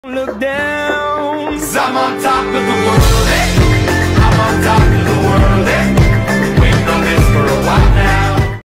Look down, 'cause I'm on top of the world.